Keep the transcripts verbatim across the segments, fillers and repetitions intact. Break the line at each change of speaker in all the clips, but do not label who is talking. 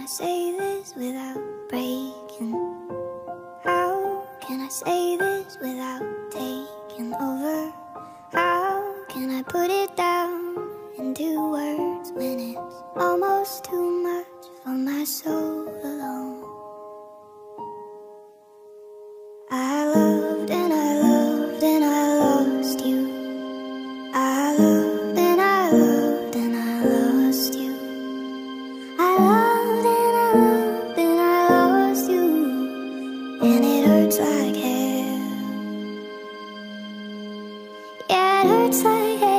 I say this without breaking? How can I say this without taking over? How can I put it down into words when it's almost too much for my soul alone? I loved and I loved and I lost you. I loved and I loved and I lost you. I loved and I loved and I lost you. And it hurts like hell. Yeah, it hurts like hell.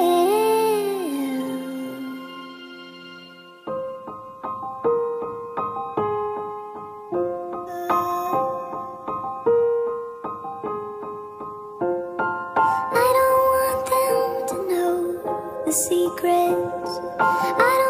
I don't want them to know the secrets. I don't